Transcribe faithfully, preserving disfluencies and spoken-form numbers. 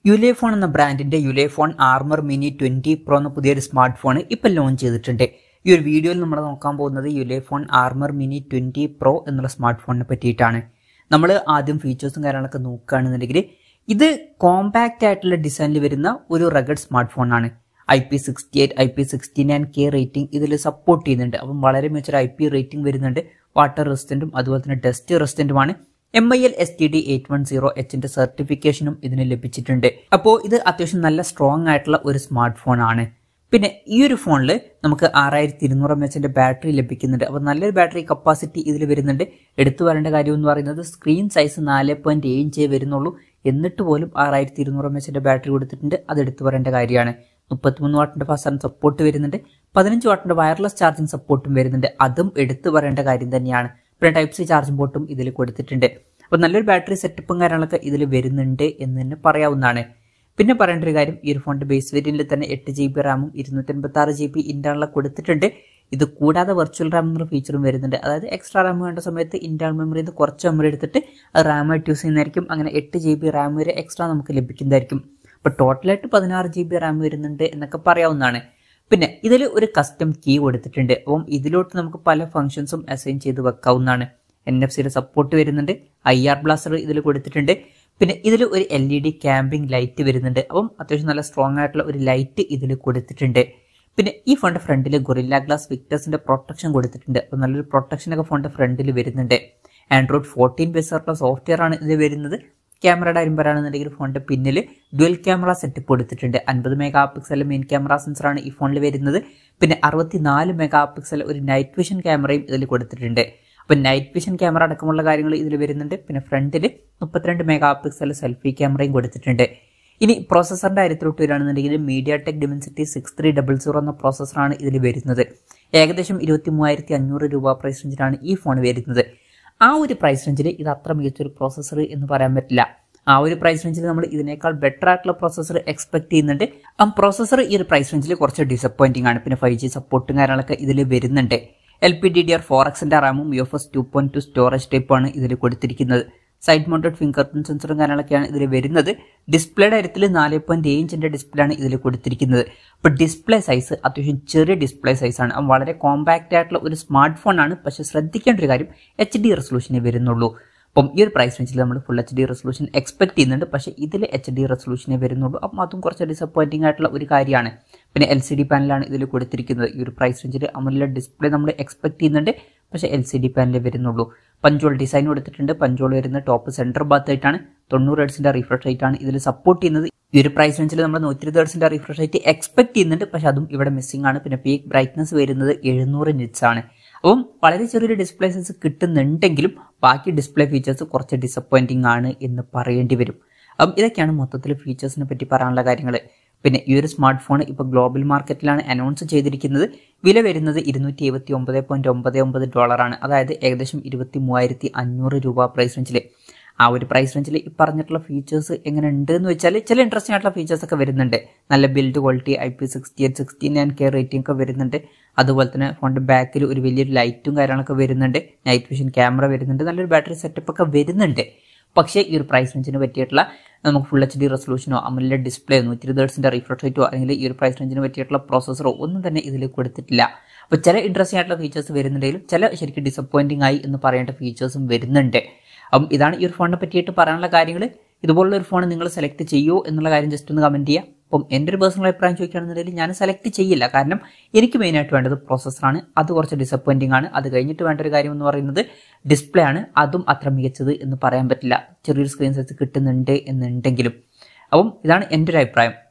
Ulefone എന്ന ബ്രാൻഡിന്റെ Ulefone Armor Mini twenty Pro എന്ന പുതിയൊരു സ്മാർട്ട് ഫോൺ ഇപ്പോൾ ലോഞ്ച് ചെയ്തിട്ടുണ്ട്. ഈ ഒരു വീഡിയോയിൽ നമ്മൾ നോക്കാൻ പോകുന്നത് Ulefone Armor Mini twenty Pro എന്നുള്ള സ്മാർട്ട് ഫോണിനെ പറ്റിയിട്ടാണ്. നമ്മൾ ആദ്യം ഫീച്ചേഴ്സും കാര്യങ്ങളൊക്കെ നോക്കുകയാണെന്നുണ്ടെങ്കിൽ ഇത് കോമ്പാക്റ്റ് ആയിട്ടുള്ള ഡിസൈനിൽ വരുന്ന ഒരു റഗഡ് സ്മാർട്ട് ഫോണാണ്. I P sixty eight I P sixty nine K rating ഇതിൽ സപ്പോർട്ട് ചെയ്യുന്നുണ്ട്. അപ്പം വളരെ മികച്ച ഐ പി റേറ്റിംഗ് വരുന്നുണ്ട്. വാട്ടർ റെസിസ്റ്റന്റും അതുപോലെ തന്നെ ഡസ്റ്റ് റെസിസ്റ്റന്റുമാണ്. M I L S T D eight one zero എച്ചിന്റെ സർട്ടിഫിക്കേഷനും ഇതിന് ലഭിച്ചിട്ടുണ്ട്. അപ്പോൾ ഇത് അത്യാവശ്യം നല്ല സ്ട്രോങ് ആയിട്ടുള്ള ഒരു സ്മാർട്ട് ഫോൺ ആണ്. പിന്നെ ഈ ഒരു ഫോണിൽ നമുക്ക് ആറായിരത്തി ഇരുന്നൂറ് എം എച്ചിന്റെ ബാറ്ററി ലഭിക്കുന്നുണ്ട്. അപ്പോൾ നല്ലൊരു ബാറ്ററി കപ്പാസിറ്റി ഇതിൽ വരുന്നുണ്ട്. എടുത്തു വരേണ്ട കാര്യം എന്ന് പറയുന്നത് സ്ക്രീൻ സൈസ് നാല് പോയിന്റ് ഏഴ് ഇഞ്ചേ വരുന്നുള്ളൂ. എന്നിട്ട് പോലും ആറായിരത്തി ഇരുന്നൂറ് എം എച്ചിന്റെ ബാറ്ററി കൊടുത്തിട്ടുണ്ട്. അത് എടുത്തു വരേണ്ട കാര്യമാണ്. മുപ്പത്തിമൂന്ന് വാട്ടിന്റെ ഫാസ്റ്റ് ചാർജിംഗ് സപ്പോർട്ട് വരുന്നുണ്ട്. പതിനഞ്ച് വാട്ടിന്റെ വയർലെസ് ചാർജിംഗ് സപ്പോർട്ടും വരുന്നുണ്ട്. അതും എടുത്തു പറയേണ്ട കാര്യം തന്നെയാണ്. പിന്നെ ടൈപ്പ് സി ചാർജിംഗ് പോർട്ടും ഇതിൽ കൊടുത്തിട്ടുണ്ട്. അപ്പോൾ നല്ലൊരു ബാറ്ററി സെറ്റപ്പും കാര്യങ്ങളൊക്കെ ഇതിൽ വരുന്നുണ്ട് എന്ന് തന്നെ പറയാവുന്നതാണ്. പിന്നെ പറയേണ്ട ഒരു കാര്യം, ഈ ഒരു ഫോണിന്റെ ബേസ് വേരിയന്റിൽ തന്നെ എട്ട് ജി ബി റാമും ഇരുന്നൂറ്റി അൻപത്തി ആറ് ജി ബി ഇന്റേണൽ കൊടുത്തിട്ടുണ്ട്. ഇത് കൂടാതെ വെർച്വൽ റാം എന്നുള്ള ഫീച്ചറും വരുന്നുണ്ട്. അതായത് എക്സ്ട്രാ റാം വേണ്ട സമയത്ത് ഇന്റേണൽ മെമ്മറിയിൽ നിന്ന് കുറച്ച് മെമ്മറി എടുത്തിട്ട് അത് റാമായിട്ട് യൂസ് ചെയ്യുന്നതായിരിക്കും. അങ്ങനെ എട്ട് ജി ബി റാം വരെ എക്സ്ട്രാ നമുക്ക് ലഭിക്കുന്നതായിരിക്കും. അപ്പോൾ ടോട്ടലായിട്ട് പതിനാറ് ജി ബി റാം വരുന്നുണ്ട് എന്നൊക്കെ പറയാവുന്നതാണ്. പിന്നെ ഇതിൽ ഒരു കസ്റ്റം കീ കൊടുത്തിട്ടുണ്ട്. അപ്പം ഇതിലോട്ട് നമുക്ക് പല ഫംഗ്ഷൻസും അസൈൻ ചെയ്ത് വെക്കാവുന്നതാണ്. എൻ എഫ് സിയുടെ സപ്പോർട്ട് വരുന്നുണ്ട്. ഐ ആർ ബ്ലാസ്റ്റർ ഇതിൽ കൊടുത്തിട്ടുണ്ട്. പിന്നെ ഇതിൽ ഒരു L E D camping light വരുന്നുണ്ട്. അപ്പം അത്യാവശ്യം നല്ല സ്ട്രോങ് ആയിട്ടുള്ള ഒരു ലൈറ്റ് ഇതിൽ കൊടുത്തിട്ടുണ്ട്. പിന്നെ ഈ ഫോണിന്റെ ഫ്രണ്ടിൽ ഗൊറില്ല ഗ്ലാസ് വിക്ടേഴ്സിന്റെ പ്രൊട്ടക്ഷൻ കൊടുത്തിട്ടുണ്ട്. അപ്പോൾ നല്ലൊരു പ്രൊട്ടക്ഷൻ ഒക്കെ ഫോണിന്റെ ഫ്രണ്ടിൽ വരുന്നുണ്ട്. ആൻഡ്രോയിഡ് ഫോർട്ടീൻ ബേസ് ആയിട്ടുള്ള സോഫ്റ്റ്വെയർ ആണ് ഇതിൽ വരുന്നത്. ക്യാമറയുടെ കാര്യം പറയുകയാണെന്നുണ്ടെങ്കിൽ ഫോണിന്റെ പിന്നിൽ ഡ്യുവൽ ക്യാമറ സെറ്റപ്പ് കൊടുത്തിട്ടുണ്ട്. അൻപത് മെഗാ പിക്സൽ മെയിൻ ക്യാമറ സെൻസറാണ് ഈ ഫോണിൽ വരുന്നത്. പിന്നെ അറുപത്തിനാല് മെഗാ പിക്സൽ ഒരു നൈറ്റ് വിഷൻ ക്യാമറയും ഇതിൽ കൊടുത്തിട്ടുണ്ട്. അപ്പോൾ നൈറ്റ് വിഷൻ ക്യാമറ അടക്കമുള്ള കാര്യങ്ങൾ ഇതിൽ വരുന്നുണ്ട്. പിന്നെ ഫ്രണ്ടിൽ മുപ്പത്തിരണ്ട് മെഗാ പിക്സൽ സെൽഫി ക്യാമറയും കൊടുത്തിട്ടുണ്ട്. ഇനി പ്രോസസറിന്റെ കാര്യത്തിലോട്ട് വരികയാണെന്നുണ്ടെങ്കിൽ mediatek dimensity six three double zero എന്ന പ്രോസസറാണ് ഇതിൽ വരുന്നത്. ഏകദേശം ഇരുപത്തി മൂവായിരത്തി അഞ്ഞൂറ് രൂപ പ്രൈസ് റേഞ്ചിലാണ് ഈ ഫോൺ വരുന്നത്. ആ ഒരു പ്രൈസ് റേഞ്ചിൽ ഇത് അത്ര മികച്ചൊരു പ്രോസസർ എന്ന് പറയാൻ പറ്റില്ല. ആ ഒരു പ്രൈസ് റേഞ്ചിൽ നമ്മൾ ഇതിനേക്കാൾ ബെറ്റർ ആയിട്ടുള്ള പ്രോസസർ എക്സ്പെക്ട് ചെയ്യുന്നുണ്ട്. ആ പ്രോസസർ ഈ ഒരു പ്രൈസ് റേഞ്ചിൽ കുറച്ച് ഡിസപ്പോയിന്റിംഗ് ആണ്. പിന്നെ ഫൈവ് ജി സപ്പോർട്ടും കാര്യങ്ങളൊക്കെ ഇതിൽ വരുന്നുണ്ട്. L P D D R four എക്സിന്റെ റാമും U F S two point two storage ടൈപ്പാണ് ഇതിൽ കൊടുത്തിരിക്കുന്നത്. സൈഡ് മൗണ്ടഡ് ഫിംഗർ പ്രിന്റ് സെൻസറും കാര്യങ്ങളൊക്കെയാണ് ഇതിൽ വരുന്നത്. ഡിസ്പ്ലേയുടെ കാര്യത്തിൽ നാല് പോയിന്റ് ഏഴ് ഇഞ്ചിന്റെ ഡിസ്പ്ലേ ആണ് ഇതിൽ കൊടുത്തിരിക്കുന്നത്. അപ്പോൾ ഡിസ്പ്ലേ സൈസ് അത്യാവശ്യം ചെറിയ ഡിസ്പ്ലേ സൈസാണ്. വളരെ കോമ്പാക്റ്റ് ആയിട്ടുള്ള ഒരു സ്മാർട്ട് ഫോൺ ആണ്. പക്ഷേ ശ്രദ്ധിക്കേണ്ട ഒരു കാര്യം, എച്ച് ഡി റെസൊല്യൂഷനേ വരുന്നുള്ളൂ. അപ്പം ഈ ഒരു പ്രൈസ് റേഞ്ചിൽ നമ്മൾ full H D resolution expect ചെയ്യുന്നുണ്ട്. പക്ഷേ ഇതിൽ എച്ച് ഡി റെസൊല്യൂഷനേ വരുന്നുള്ളൂ. അപ്പം അതും കുറച്ച് ഡിസപ്പോയിന്റിംഗ് ആയിട്ടുള്ള ഒരു കാര്യമാണ്. പിന്നെ എൽ സി ഡി പാനലാണ് ഇതിൽ കൊടുത്തിരിക്കുന്നത്. ഈ ഒരു പ്രൈസ് റേഞ്ചിൽ അമുല ഡിസ്പ്ലേ നമ്മൾ എക്സ്പെക്ട് ചെയ്യുന്നുണ്ട്. പക്ഷേ എൽ സി ഡി പാനലേ വരുന്നുള്ളൂ. പഞ്ചോൾ ഡിസൈൻ കൊടുത്തിട്ടുണ്ട്. പഞ്ചോൾ വരുന്ന ടോപ്പ് സെന്റർ ഭാഗത്ത് ആയിട്ടാണ്. തൊണ്ണൂറ് ഹെർട്സിന്റെ റിഫ്രഷ് റേറ്റ് ആണ് ഇതിൽ സപ്പോർട്ട് ചെയ്യുന്നത്. ഈ ഒരു പ്രൈസ് റേഞ്ചിൽ നമ്മൾ നൂറ്റി ഇരുപത് ഹെർട്സിന്റെ റിഫ്രഷ് റേറ്റ് എക്സ്പെക്ട് ചെയ്യുന്നുണ്ട്. പക്ഷെ അതും ഇവിടെ മിസ്സിംഗ് ആണ്. പിന്നെ പീക്ക് ബ്രൈറ്റ്നസ് വരുന്നത് എഴുന്നൂറ് നിറ്റ്സ് ആണ്. അപ്പം വളരെ ചെറിയൊരു ഡിസ്പ്ലേ സൈസ് കിട്ടുന്നുണ്ടെങ്കിലും ബാക്കി ഡിസ്പ്ലേ ഫീച്ചേഴ്സ് കുറച്ച് ഡിസപ്പോയിന്റിംഗ് ആണ് എന്ന് പറയേണ്ടി വരും. അപ്പം ഇതൊക്കെയാണ് മൊത്തത്തിൽ ഫീച്ചേഴ്സിനെ പറ്റി പറയാനുള്ള കാര്യങ്ങൾ. പിന്നെ ഈ ഒരു സ്മാർട്ട് ഫോൺ ഇപ്പോൾ ഗ്ലോബൽ മാർക്കറ്റിലാണ് അനൗൺസ് ചെയ്തിരിക്കുന്നത്. വില വരുന്നത് ഇരുന്നൂറ്റി എഴുപത്തി ഒമ്പത് പോയിന്റ് ഒമ്പത് ഒമ്പത് ഡോളറാണ്. അതായത് ഏകദേശം ഇരുപത്തി മൂവായിരത്തി അഞ്ഞൂറ് രൂപ പ്രൈസ് റേഞ്ചിൽ. ആ ഒരു പ്രൈസ് റേഞ്ചിൽ ഈ പറഞ്ഞിട്ടുള്ള ഫീച്ചേഴ്സ് എങ്ങനെ ഉണ്ട് എന്ന് വെച്ചാൽ ചില ഇൻട്രസ്റ്റിംഗ് ആയിട്ടുള്ള ഫീച്ചേഴ്സ് ഒക്കെ വരുന്നുണ്ട്. നല്ല build quality, I P sixty eight sixty nine K rating ഒക്കെ വരുന്നുണ്ട്. അതുപോലെ തന്നെ ഫോണിന്റെ ബാക്കിൽ ഒരു വലിയൊരു ലൈറ്റും കാര്യങ്ങളൊക്കെ വരുന്നുണ്ട്. നൈറ്റ് വിഷൻ ക്യാമറ വരുന്നുണ്ട്. നല്ലൊരു ബാറ്ററി സെറ്റപ്പ് ഒക്കെ വരുന്നുണ്ട്. പക്ഷേ ഈ ഒരു പ്രൈസ് റേഞ്ചിന് പറ്റിയിട്ടുള്ള നമുക്ക് ഫുൾ എച്ച് ഡി റെസൊല്യൂഷനോ അമുല ഡിസ്പ്ലേ നൂറ്റി ഇരുപത് ഹെർട്സിന്റെ റിഫ്രഷ് റേറ്റോ അല്ലെങ്കിൽ ഈ ഒരു പ്രൈസ് റേഞ്ചിന് പറ്റിയിട്ടുള്ള പ്രോസസറോ ഒന്നും തന്നെ ഇതിൽ കൊടുത്തിട്ടില്ല. അപ്പോൾ ചില ഇൻട്രസ്റ്റിംഗ് ആയിട്ടുള്ള ഫീച്ചേഴ്സ് വരുന്നുണ്ടെങ്കിലും ചില ശരിക്കും ഡിസപ്പോയിന്റിംഗ് ആയി എന്ന് പറയേണ്ട ഫീച്ചേഴ്സും വരുന്നുണ്ട്. അപ്പം ഇതാണ് ഈ ഒരു ഫോണിനെ പറ്റിയിട്ട് പറയാനുള്ള കാര്യങ്ങൾ. ഇതുപോലുള്ള ഒരു ഫോൺ നിങ്ങൾ സെലക്ട് ചെയ്യുമോ എന്നുള്ള കാര്യം ജസ്റ്റ് ഒന്ന് കമന്റ് ചെയ്യുക. അപ്പം എൻ്റെ ഒരു പേഴ്സണൽ അഭിപ്രായം ചോദിക്കുകയാണെന്നുണ്ടെങ്കിൽ ഞാൻ സെലക്ട് ചെയ്യില്ല. കാരണം എനിക്ക് മെയിനായിട്ട് വേണ്ടത് പ്രോസസ്സറാണ്. അത് കുറച്ച് ഡിസപ്പോയിന്റിംഗ് ആണ്. അത് കഴിഞ്ഞിട്ട് വേണ്ട ഒരു കാര്യം എന്ന് പറയുന്നത് ഡിസ്പ്ലേ ആണ്. അതും അത്ര മികച്ചത് എന്ന് പറയാൻ പറ്റില്ല. ചെറിയൊരു സ്ക്രീൻ സൈസ് കിട്ടുന്നുണ്ട് എന്നുണ്ടെങ്കിലും. അപ്പം ഇതാണ് എൻ്റെ ഒരു അഭിപ്രായം.